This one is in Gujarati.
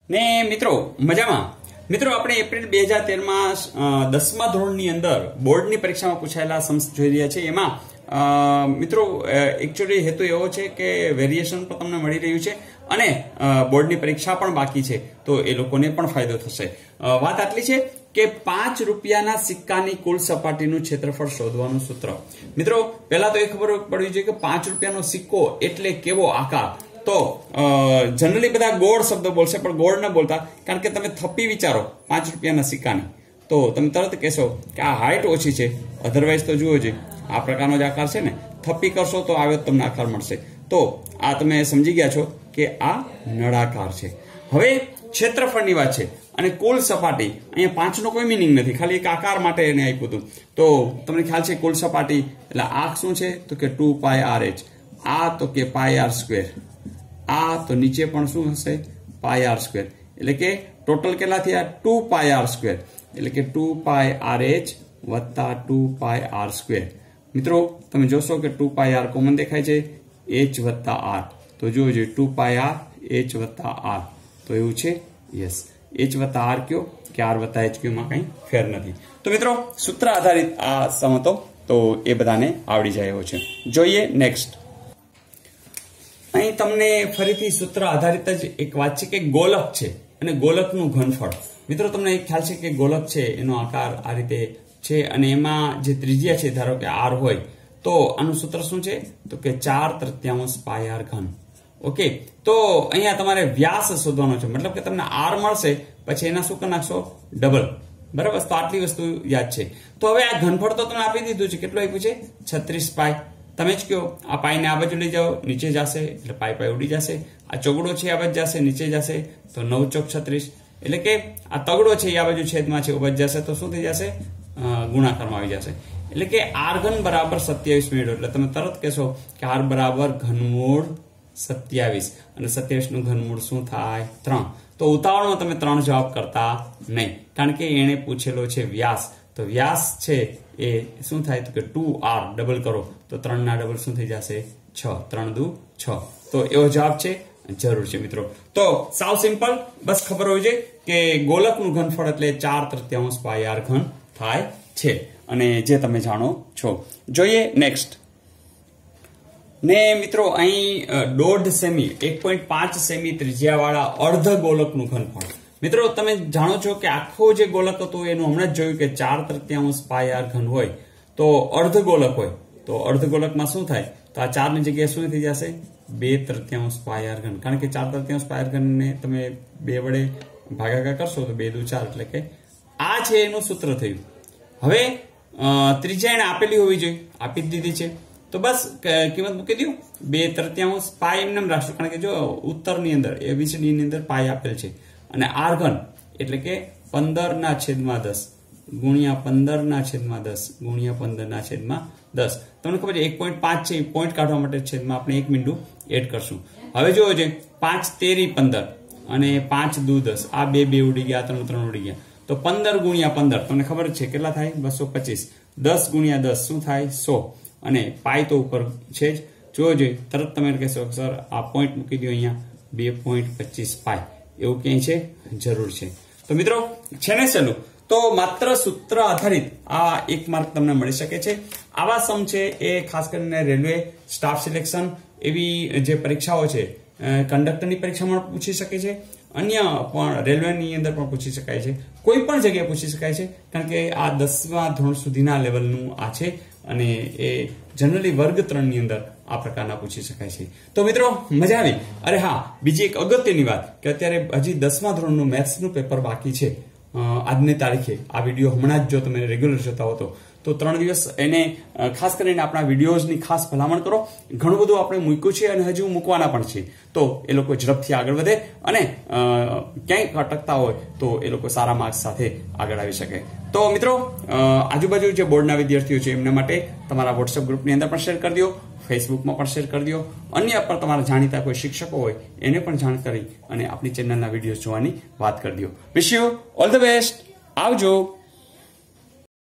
ને મિત્રો મજામાં મિત્રો આપણે એપ્રિલ 2013 માં 10મા ધોરણની અંદર બોર્ડની પરીક્ષામાં પૂછાયેલા સમ્સ જોઈ રહ્યા છે। એમાં મિત્રો એકચ્યુઅલી હેતુ એવો છે કે વેરિએશન પણ તમને મળી રહ્યું છે અને બોર્ડની પરીક્ષા પણ બાકી છે, તો એ લોકોને પણ ફાયદો થશે। વાત આટલી છે કે 5 રૂપિયાના સિક્કાની કુલ સપાટીનું ક્ષેત્રફળ શોધવાનું સૂત્ર। મિત્રો પહેલા તો એ ખબર પડવી જોઈએ કે 5 રૂપિયાનો સિક્કો એટલે કેવો આકાર। તો જનરલી બધા ગોળ શબ્દ બોલશે, પણ ગોળ ન બોલતા, કારણ કે તમે થપ્પી વિચારો 5 રૂપિયાના સિક્કાની તો તમે તરત કહેશો કે આ હાઈટ ઓછી છે, અધરવાઇઝ તો જુઓ છે આ પ્રકારનો જ આકાર છે ને, થપ્પી કરશો તો આવ્યો તમને આકાર મળશે। તો આ તમે સમજી ગયા છો કે આ નળાકાર છે। હવે ક્ષેત્રફળની વાત છે અને કુલ સપાટી, અહીંયા 5 નો કોઈ મિનિંગ નથી, ખાલી એક આકાર માટે એને આપ્યું હતું। તો તમને ખ્યાલ છે કુલ સપાટી એટલે આ શું છે તો કે 2πrh, આ તો કે πr², આ તો નીચે પણ શું હશે πr², એટલે કે ટોટલ કેટલા થયા 2πr², એટલે કે 2πrh વત્તા 2πr²। મિત્રો તમે જોશો કે 2πr કોમન દેખાય છે, h વત્તા r, તો જોજો 2πr h વત્તા r, તો એવું છે યસ, h વત્તા r કયો કે r વત્તા h કયો માં કંઈ ફેર નથી। તો મિત્રો સૂત્ર આધારિત આ સમ હતો, તો એ બધાને આવડી જાય એવો છે। જોઈએ નેક્સ્ટ। અહીં તમને ફરીથી સૂત્ર આધારિત જ એક વાત છે કે ગોલક છે અને ગોલકનું ઘનફળ। મિત્રો તમને એક ખ્યાલ છે કે ગોલક છે એનો આકાર આ રીતે છે અને એમાં જે ત્રિજ્યા છે ધારો કે r હોય તો આનું સૂત્ર શું છે તો કે 4/3 πr ઘન। ઓકે, તો અહીંયા તમારે વ્યાસ શોધવાનો છે, મતલબ કે તમને r મળશે પછી એના શું કરી નાખશો ડબલ, બરાબર। તો આટલી વસ્તુ યાદ છે। તો હવે આ ઘનફળ તો તમે આપી દીધું છે, કેટલું આપ્યું છે 36π। તમે જ કહો આ પાઈને આ બાજુ લઈ જાઓ, નીચે જશે એટલે પાઈ ઉડી જશે, આ ચોગડો છે આ બાજુ જશે નીચે જશે તો 9 ચોક 36, એટલે કે આ તગડો છે આ બાજુ છેદમાં છે ઉભજ જશે તો શું થઈ જશે ગુણાકારમાં આવી જશે, એટલે કે r ઘન બરાબર 27 મેળવો। એટલે તમે તરત કહેશો કે r બરાબર ઘનમૂળ 27 અને 27 નું ઘનમૂળ શું થાય 3। તો ઉતાવળમાં તમે 3 જવાબ કરતા નહીં, કારણ કે એને પૂછેલો છે વ્યાસ, તો વ્યાસ છે એ શું થાય તો કે 2r ડબલ કરો તો 3 ના ડબલ શું થઈ જશે 6, 3 દુ 6, તો એવો જવાબ છે જરૂર છે મિત્રો। તો સાવ સિમ્પલ, બસ ખબર હોવી જોઈએ કે ગોલકનું ઘનફળ એટલે 4/3 πr ઘન થાય છે અને જે તમે જાણો છો। જોઈએ નેક્સ્ટ। ને મિત્રો અહીં 1.5 સેમી 1.5 સેમી ત્રિજ્યાવાળા અર્ધ ગોલકનું ઘનફળ। મિત્રો તમે જાણો છો કે આખો જે ગોલક હતો એનું હમણાં જ જોયું કે 4/3 πr ઘન હોય તો અર્ધ ગોલક હોય તો અર્ધ ગોલકમાં શું થાય તો આ 4 ની જગ્યાએ શું થઈ જશે 2/3 πr ઘન, કારણ કે 4/3 πr ઘનને તમે 2 વડે ભાગાકાર કરશો તો 2 દુ 4, એટલે કે આ છે એનું સૂત્ર થયું। હવે ત્રિજ્યા એને આપેલી હોવી જોઈએ, આપી જ દીધી છે, તો બસ કિંમત મૂકી દઉં 2/3 π એમને રાખશો, કારણ કે જો ઉત્તરની અંદર એબીસીડી ની અંદર પાઈ આપેલ છે અને r ઘન એટલે કે 15/10 ગુણ્યા 15/10 ગુણ્યા 15/10। તમને ખબર છે 1.5 છે, પોઈન્ટ કાઢવા માટે છેદમાં આપણે 1 બિંદુ એડ કરશું। હવે જોવો છે 5 તેરી 15 અને 5 દુ 10, આ 2 ઉડી ગયા, 3 ઉડી ગયા, તો 15 ગુણ્યા 15 તમને ખબર છે કેટલા થાય 225, 10 ગુણ્યા 10 શું થાય 100 અને પાઈ તો ઉપર છે જ, જોવો જોઈએ તરત તમે કહેશો સર આ પોઈન્ટ મૂકી દો અહીંયા 2.25 પાઈ, એવું ક્યાંય છે જરૂર છે। તો મિત્રો છે ને સહેલું, તો માત્ર સૂત્ર આધારિત આ 1 માર્ક તમને મળી શકે છે। આવા સમ છે એ ખાસ કરીને રેલવે સ્ટાફ સિલેક્શન એવી જે પરીક્ષાઓ છે, કંડક્ટરની પરીક્ષામાં પૂછી શકે છે, અન્ય પણ રેલવેની અંદર પણ પૂછી શકાય છે, કોઈ પણ જગ્યાએ પૂછી શકાય છે, કારણ કે આ 10મા ધોરણ સુધીના લેવલનું આ છે અને એ જનરલી વર્ગ 3 ની અંદર આ પ્રકારના પૂછી શકાય છે। તો મિત્રો મજા આવી। અરે હા, બીજી એક અગત્યની વાત કે અત્યારે હજી 10મા ધોરણનું મેથ્સનું પેપર બાકી છે। આજની તારીખે આ વિડીયો હમણાં જ જો તમે રેગ્યુલર જોતા હો તો 3 દિવસ એને ખાસ કરીને આપણા વિડીયોઝની ખાસ ભલામણ કરો। ઘણું બધું આપણે મૂક્યું છે અને હજુ મૂકવાના પણ છે, તો એ લોકો ઝડપથી આગળ વધે અને ક્યાંય અટકતા હોય તો એ લોકો સારા માર્ક્સ સાથે આગળ આવી શકે। તો મિત્રો આજુબાજુ જે બોર્ડના વિદ્યાર્થીઓ છે એમના માટે તમારા વોટ્સએપ ગ્રુપની અંદર પણ શેર કરી દો, ફેસબુકમાં પણ શેર કરી દો, અન્ય પણ તમારા જાણીતા કોઈ શિક્ષકો હોય એને પણ જાણ કરી અને આપણી ચેનલના વિડીયો જોવાની વાત કરી દો। Wish you all the best, આવજો।